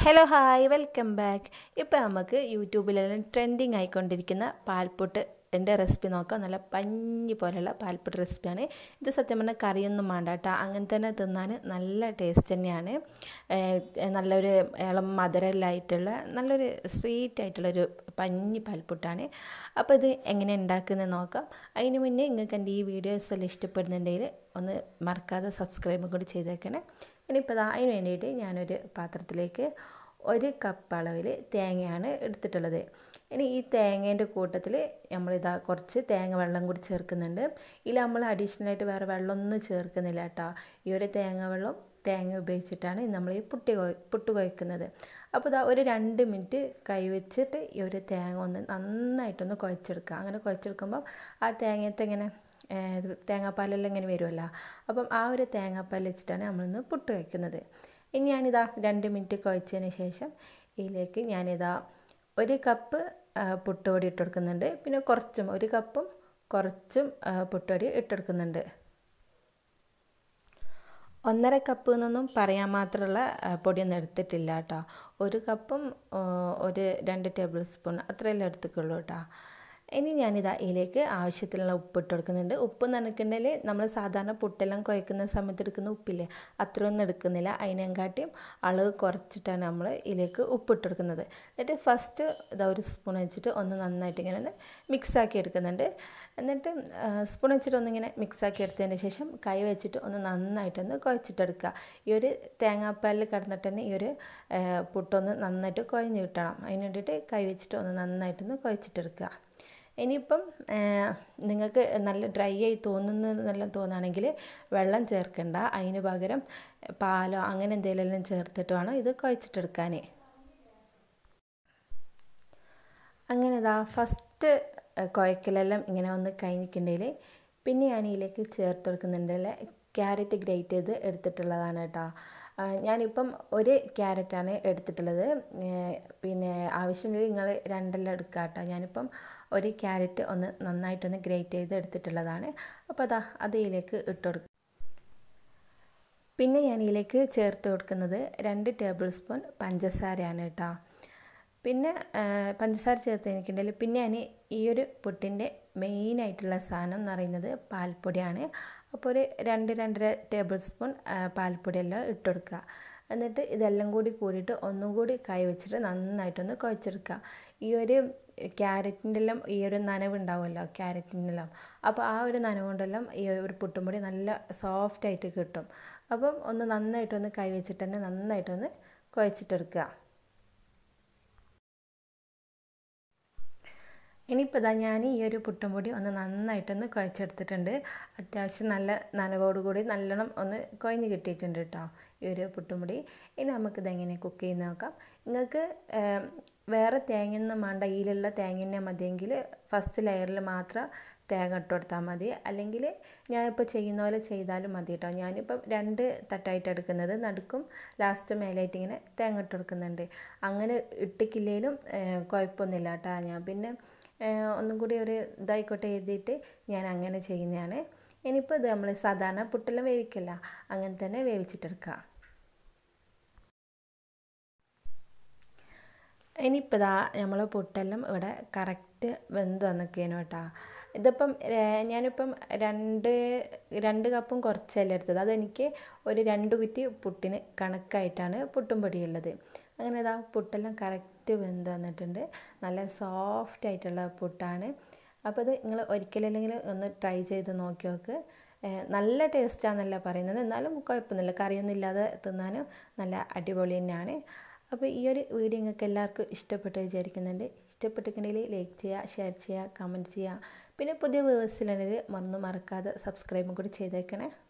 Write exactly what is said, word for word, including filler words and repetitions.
Hello hi welcome back. ഇപ്പോൾ നമുക്ക് യൂട്യൂബിലെല്ലാം trending ആയിക്കൊണ്ടിരിക്കുന്ന പാൽപ്പൊട്ട് എൻ്റെ റെസിപ്പി നോക്കാം. നല്ല പഞ്ഞി പോലെയുള്ള പാൽപ്പൊട്ട് റെസിപ്പിയാണ് ഇത്. സത്യം പറഞ്ഞാൽ കറിയൊന്നും വേണ്ട കേട്ടോ, അങ്ങനെ തന്നെ തിന്നാൻ നല്ല ടേസ്റ്റ് തന്നെയാണ്. നല്ലൊരു ഇളം മധുരമായിട്ടുള്ള നല്ലൊരു സ്വീറ്റ് ആയിട്ടുള്ളൊരു പഞ്ഞി പാൽപ്പൊട്ടാണ്. അപ്പോൾ ഇത് എങ്ങനെ ഉണ്ടാക്കുന്നത് നോക്കാം. അതിന് മുന്നേ നിങ്ങൾക്ക് എൻ്റെ ഈ വീഡിയോസ് എല്ലാം ഇഷ്ടപ്പെടുന്നുണ്ടെങ്കിൽ ഒന്ന് മറക്കാതെ സബ്സ്ക്രൈബും കൂടി ചെയ്തേക്കണേ. ഇനിയിപ്പോൾ ഇതാ അതിന് വേണ്ടിയിട്ട് ഞാനൊരു പാത്രത്തിലേക്ക് ഒരു കപ്പ് അളവിൽ തേങ്ങയാണ് എടുത്തിട്ടുള്ളത്. ഇനി ഈ തേങ്ങേൻ്റെ കൂട്ടത്തിൽ നമ്മളിതാ കുറച്ച് തേങ്ങ വെള്ളം കൂടി ചേർക്കുന്നുണ്ട്. ഇതിൽ നമ്മൾ അഡീഷണലായിട്ട് വേറെ വെള്ളമൊന്നും ചേർക്കുന്നില്ല കേട്ടോ. ഈ ഒരു തേങ്ങ വെള്ളം തേങ്ങ ഉപയോഗിച്ചിട്ടാണ് നമ്മൾ ഈ പുട്ടി കൊ പുട്ട് കുഴക്കുന്നത്. അപ്പോൾ ഇതാ ഒരു രണ്ട് മിനിറ്റ് കൈ വെച്ചിട്ട് ഈ ഒരു തേങ്ങ ഒന്ന് നന്നായിട്ടൊന്ന് കുഴച്ചെടുക്കുക. അങ്ങനെ കുഴച്ചെടുക്കുമ്പം ആ തേങ്ങയത്തെ ഇങ്ങനെ തേങ്ങാപ്പാലെല്ലാം ഇങ്ങനെ വരുമല്ലോ, അപ്പം ആ ഒരു തേങ്ങാപ്പാൽ വെച്ചിട്ടാണ് നമ്മളിന്ന് പുട്ട് വയ്ക്കുന്നത്. ഇനി ഞാനിതാ രണ്ട് മിനിറ്റ് കുഴച്ചതിന് ശേഷം ഇതിലേക്ക് ഞാനിതാ ഒരു കപ്പ് പുട്ടുപൊടി ഇട്ട് കൊടുക്കുന്നുണ്ട്. പിന്നെ കുറച്ചും ഒരു കപ്പും കുറച്ചും പുട്ടുപൊടി ഇട്ടെടുക്കുന്നുണ്ട്. ഒന്നര കപ്പ് എന്നൊന്നും പറയാൻ മാത്രമുള്ള പൊടിയൊന്നും എടുത്തിട്ടില്ല കേട്ടോ. ഒരു കപ്പും ഒരു രണ്ട് ടേബിൾ സ്പൂൺ അത്രയെല്ലാം എടുത്തിട്ടുള്ളൂ കേട്ടോ. ഇനി ഞാനിതാ ഇതിലേക്ക് ആവശ്യത്തിനുള്ള ഉപ്പ് ഇട്ട് കൊടുക്കുന്നുണ്ട്. ഉപ്പ് നനയ്ക്കണ്ടെങ്കിൽ നമ്മൾ സാധാരണ പുട്ടെല്ലാം കുഴക്കുന്ന സമയത്ത് എടുക്കുന്ന ഉപ്പില്ലേ, അത്രയൊന്നും എടുക്കുന്നില്ല. അതിനെക്കാട്ടിയും അളവ് കുറച്ചിട്ടാണ് നമ്മൾ ഇതിലേക്ക് ഉപ്പ് ഇട്ട് കൊടുക്കുന്നത്. എന്നിട്ട് ഫസ്റ്റ് ഇതാ ഒരു സ്പൂൺ വെച്ചിട്ട് ഒന്ന് നന്നായിട്ട് ഇങ്ങനെ ഒന്ന് മിക്സാക്കി എടുക്കുന്നുണ്ട്. എന്നിട്ട് സ്പൂൺ വെച്ചിട്ട് ഒന്നിങ്ങനെ മിക്സാക്കി എടുത്തതിന് ശേഷം കൈ വെച്ചിട്ട് ഒന്ന് നന്നായിട്ടൊന്ന് കുഴച്ചിട്ടെടുക്കുക. ഈ ഒരു തേങ്ങാപ്പാലിൽ കിടന്നിട്ട് തന്നെ ഈ ഒരു പുട്ടൊന്ന് നന്നായിട്ട് കുഴഞ്ഞ് കിട്ടണം. അതിന് വേണ്ടിയിട്ട് കൈ വെച്ചിട്ട് ഒന്ന് നന്നായിട്ടൊന്ന് കുഴച്ചിട്ടെടുക്കുക. ഇനിയിപ്പം നിങ്ങൾക്ക് നല്ല ഡ്രൈ ആയി തോന്നുന്നതെന്നെല്ലാം തോന്നുകയാണെങ്കിൽ വെള്ളം ചേർക്കണ്ട. അതിന് പകരം പാലോ അങ്ങനെ എന്തെങ്കിലും ചേർത്തിട്ട് വേണം ഇത് കുഴച്ചിട്ടെടുക്കാൻ. അങ്ങനെ ഇതാ ഫസ്റ്റ് കുഴക്കലെല്ലാം ഇങ്ങനെ ഒന്ന് കഴിഞ്ഞിട്ടുണ്ടെങ്കിൽ പിന്നെ ഞാൻ ഇതിലേക്ക് ചേർത്ത് കൊടുക്കുന്നുണ്ടല്ലേ ക്യാരറ്റ് ഗ്രേറ്റ് ചെയ്ത് എടുത്തിട്ടുള്ളതാണ് കേട്ടോ. ഞാനിപ്പം ഒരു ക്യാരറ്റാണ് എടുത്തിട്ടുള്ളത്. പിന്നെ ആവശ്യമില്ലെങ്കിൽ നിങ്ങൾ രണ്ടെല്ലാം എടുക്കുക കേട്ടോ. ഞാനിപ്പം ഒരു ക്യാരറ്റ് ഒന്ന് നന്നായിട്ടൊന്ന് ഗ്രേറ്റ് ചെയ്ത് എടുത്തിട്ടുള്ളതാണ്. അപ്പോൾ അതാ അത് ഇതിലേക്ക് ഇട്ട് കൊടുക്കുക. പിന്നെ ഞാൻ ഇതിലേക്ക് ചേർത്ത് കൊടുക്കുന്നത് രണ്ട് ടേബിൾ സ്പൂൺ പഞ്ചസാരയാണ് കേട്ടോ. പിന്നെ പഞ്ചസാര ചേർത്ത് കഴിഞ്ഞിട്ടുണ്ടെങ്കിൽ പിന്നെ ഞാൻ ഈ ഒരു പുട്ടിൻ്റെ മെയിനായിട്ടുള്ള സാധനം എന്ന് പറയുന്നത് പാൽപ്പൊടിയാണ്. അപ്പോൾ ഒരു രണ്ട് രണ്ടര ടേബിൾ സ്പൂൺ പാൽപ്പൊടിയെല്ലാം ഇട്ട് കൊടുക്കുക. എന്നിട്ട് ഇതെല്ലാം കൂടി കൂടിയിട്ട് ഒന്നും കൂടി കൈ വെച്ചിട്ട് നന്നായിട്ടൊന്ന് കുഴച്ചെടുക്കുക. ഈ ഒരു ക്യാരറ്റിൻ്റെ എല്ലാം ഈ ഒരു നനവുണ്ടാവുമല്ലോ ക്യാരറ്റിൻ്റെ എല്ലാം, അപ്പോൾ ആ ഒരു നനവ് കൊണ്ടെല്ലാം ഈ ഒരു പുട്ടും പൊടി നല്ല സോഫ്റ്റായിട്ട് കിട്ടും. അപ്പം ഒന്ന് നന്നായിട്ടൊന്ന് കൈ വെച്ചിട്ട് തന്നെ നന്നായിട്ടൊന്ന് കുഴച്ചിട്ടെടുക്കുക. ഇനിയിപ്പോൾ ഇതാ ഞാൻ ഈ ഒരു പുട്ടും പൊടി ഒന്ന് നന്നായിട്ടൊന്ന് കുഴച്ചെടുത്തിട്ടുണ്ട്. അത്യാവശ്യം നല്ല നനവോടുകൂടി നല്ലോണം ഒന്ന് കുഴഞ്ഞ് കിട്ടിയിട്ടുണ്ട് കേട്ടോ ഈ ഒരു പുട്ടും പൊടി. ഇനി നമുക്കിതെങ്ങനെ കുക്ക് ചെയ്ത് നോക്കാം. നിങ്ങൾക്ക് വേറെ തേങ്ങയൊന്നും വേണ്ട, ഇതിലുള്ള തേങ്ങ തന്നെ മതിയെങ്കിൽ ഫസ്റ്റ് ലെയറിൽ മാത്രം തേങ്ങ ഇട്ട് കൊടുത്താൽ മതി. അല്ലെങ്കിൽ ഞാനിപ്പോൾ ചെയ്യുന്ന പോലെ ചെയ്താലും മതി കേട്ടോ. ഞാനിപ്പം രണ്ട് തട്ടായിട്ട് എടുക്കുന്നത്, നടുക്കും ലാസ്റ്റ് മേലായിട്ട് ഇങ്ങനെ തേങ്ങ ഇട്ട് കൊടുക്കുന്നുണ്ട്. അങ്ങനെ ഇട്ടിക്കില്ലേലും കുഴപ്പമൊന്നുമില്ല കേട്ടോ. ഞാൻ പിന്നെ ഒന്നും കൂടി ഒരു ഇതായിക്കോട്ടെ എഴുതിയിട്ട് ഞാൻ അങ്ങനെ ചെയ്യുന്നതാണ്. ഇനിയിപ്പോൾ ഇത് നമ്മൾ സാധാരണ പുട്ടെല്ലാം വേവിക്കില്ല, അങ്ങനെ തന്നെ വേവിച്ചിട്ടെടുക്കുക. ഇനിയിപ്പോൾ ഇതാ നമ്മൾ പുട്ടെല്ലാം ഇവിടെ കറക്റ്റ് വെന്ത് വന്നിക്കേനു കേട്ടോ. ഇതിപ്പം ഞാനിപ്പം രണ്ട് രണ്ട് കപ്പും കുറച്ചല്ല എടുത്തത്. അതെനിക്ക് ഒരു രണ്ട് കുറ്റി പുട്ടിന് കണക്കായിട്ടാണ് പുട്ടും പൊടിയുള്ളത്. അങ്ങനെ ഇതാ പുട്ടെല്ലാം കറക്റ്റ് വെന്ത് വന്നിട്ടുണ്ട്. നല്ല സോഫ്റ്റ് ആയിട്ടുള്ള പുട്ടാണ്. അപ്പോൾ ഇത് നിങ്ങൾ ഒരിക്കലല്ലെങ്കിൽ ഒന്ന് ട്രൈ ചെയ്ത് നോക്കി നോക്ക്. നല്ല ടേസ്റ്റാണെന്നല്ല പറയുന്നത്, എന്നാലും കുഴപ്പമൊന്നുമില്ല. കറിയൊന്നും ഇല്ലാതെ തിന്നാനും നല്ല അടിപൊളി തന്നെയാണ്. അപ്പോൾ ഈ ഒരു വീഡിയോ നിങ്ങൾക്ക് എല്ലാവർക്കും ഇഷ്ടപ്പെട്ട് വിചാരിക്കുന്നുണ്ട്. ഇഷ്ടപ്പെട്ടിട്ടുണ്ടെങ്കിൽ ലൈക്ക് ചെയ്യുക, ഷെയർ ചെയ്യുക, കമൻറ്റ് ചെയ്യുക. പിന്നെ പുതിയ വ്യൂവേഴ്സിലാണെങ്കിൽ മറന്നു മറക്കാതെ സബ്സ്ക്രൈബും കൂടി ചെയ്തേക്കണേ.